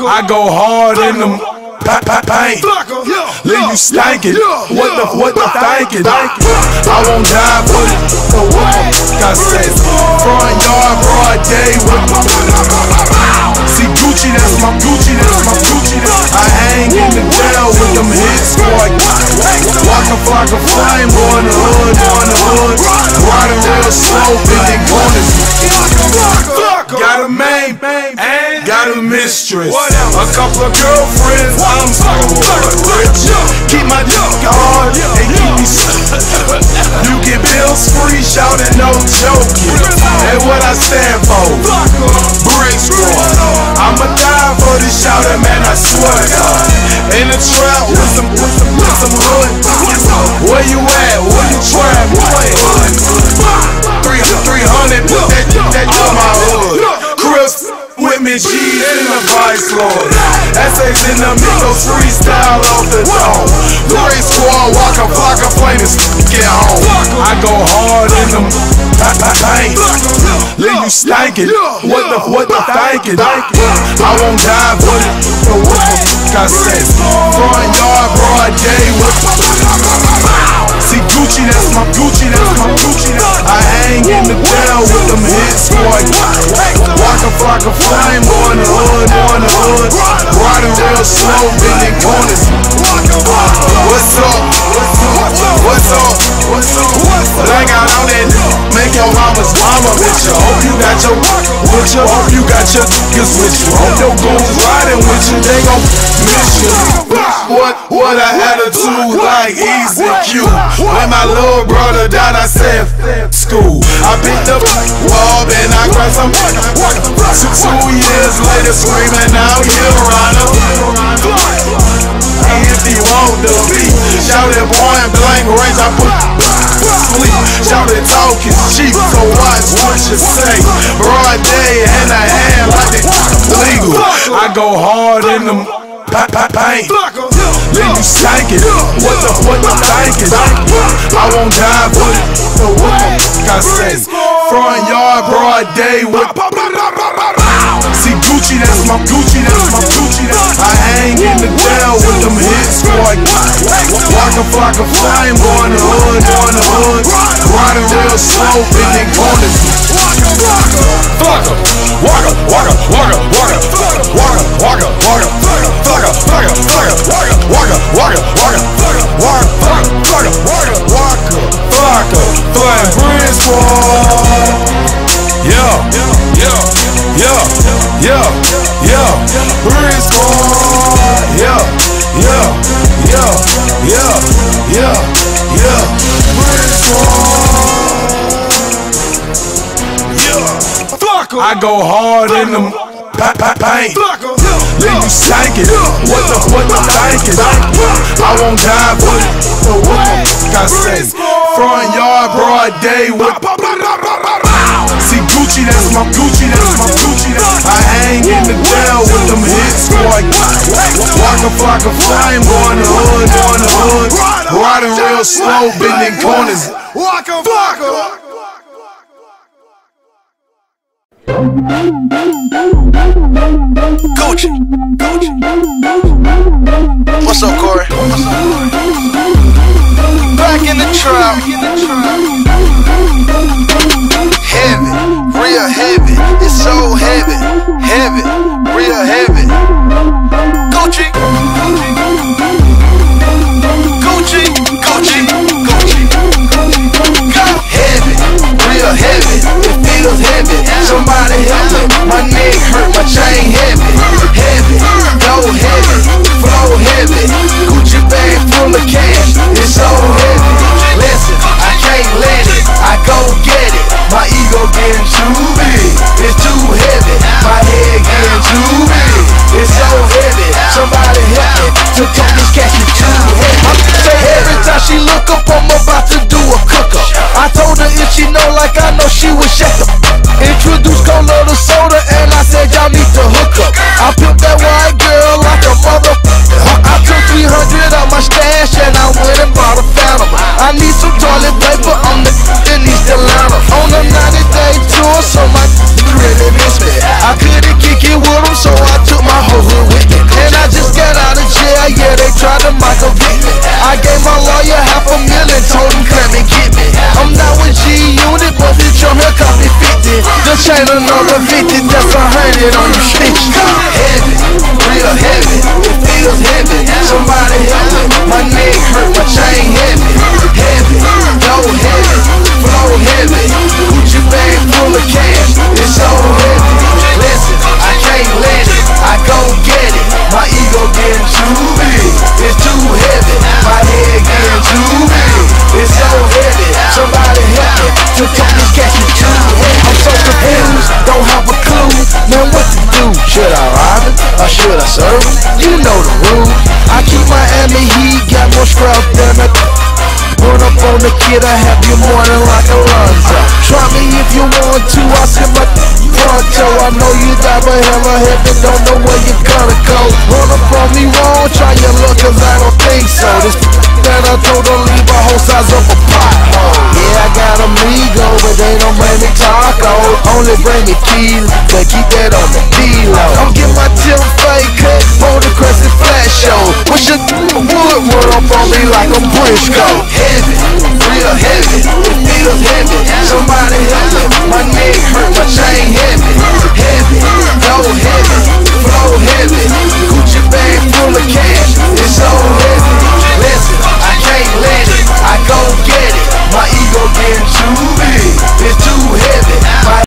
I go hard in them paint, leave you stankin'. What the thinkin'? I won't die for it. So what I say? Front yard, broad day. See Gucci, that's my Gucci, that's my Gucci. I hang in the jail with them hit squad. Walk a flock of flame, boy in the hood, riding real slow, bending corners. Got a main, got a mistress, a couple of girlfriends. I'm so rich. Keep my dick hard and keep me you get bills free, shouting no joking. And what I stand for, Brick Squad. I'ma die for this shouting, man, I swear to God. In the trap with some hood. Where you at? Where you trap? 300, put that in my hood. Chris with me, G's in the Vice Lord. Essays in the Migos, freestyle off the dome. Brick Squad, walk a flock of flames, get home. I go hard in them paint, leave you stankin'. What the thinkin'? I won't die for it. So what I say? Front yard, broad day. See Gucci, that's my Gucci, that's my Gucci. I hang in the jail with them hit squad. Walk a flock of flame, boy in the hood, riding real slow, bending corners. What's up? What's up? Like I know that make your mama's mama bitch you. Hope you got your with you. Hope you got your niggas with you. Hope your goons riding with you. They gon' miss you. What I had to do like Easy Q. When my little brother died, I said school. I picked up wall and I grabbed some. 2 years later, screaming out here, Ronald. If he want to be, shout it point blank range, I put sleep. Shout it talk is cheap, so watch what you say. Broad day and a hand like it legal. I go hard in them paint, leave you stankin'. What the thinkin'? I won't die for it. So what I say? Front yard, broad day. See Gucci, that's my Gucci, that's my Gucci. I hang in the jail with them hit squad. Walk a flock of flame, boy in the hood, riding real slow, bending corners. Flying Brick Squad. Yeah. Brick Squad. Brick Squad. I go hard in them paint, leave you stankin'. What the thinkin'? I won't die for it. So what I say? Front yard, broad day. See Gucci, that's my Gucci, that's my Gucci. I hang in the jail with them hit squad. Walk a flock of flame, boy in the hood, riding real slow, bending corners. Gucci. What's up, Corey? Back in the trap. Heavy, real heavy. It's so heavy, real heavy. Gucci. Heavy, real heavy. It feels heavy. Somebody help me. My neck hurt, my chain heavy. Dough heavy, flow heavy. Gucci bag full of cash. It's so heavy. Listen, I can't let it. I go get it. My ego getting too big. It's too heavy. My head getting too big. It's so heavy. Somebody help me to talk this cash. It's too heavy. Say every time she look up, I'm about to do a cook up. I told her if she know like I know, she would shut up. Introduced cola to soda and I said y'all need to hook up. I pimped that white girl like a mother. I took 300 out my stash and I went and bought a Phantom. I need some toilet paper, I'm the in East Atlanta. On a 90-day tour, so my really miss me. I couldn't kick it with them, so I took my whole hood with chain another 50, that's 100 on you stitches. Heavy, real heavy, it feels heavy. Somebody help me, my neck hurt, my chain heavy. Heavy, low heavy, flow heavy. Gucci bag full of cash, it's so heavy. Listen, I can't let it, I go get it. My ego getting too big, it's too heavy. My head getting too big, it's so heavy. Somebody help me to take this cash, it's too heavy. I'm so confused, don't have a clue, man, what to do? Should I rob it, or should I serve it? You know the rules. I keep Miami Heat, got more scrap than a run up on the kid, I have you morning like Alonzo. Try me if you want to, I sip my pronto. I know you die, but hella heaven, don't know where you're gonna go. Run up on me wrong, try your luck, cause I don't think so. This that I told her leave a whole size of a pothole. Yeah, I got amigo, but they don't bring me tacos. Only bring me keys, but keep that on the D-low. I'm getting my Tim fake cut for the Crescent Flash show. Wish a would run up on me like a Briscoe.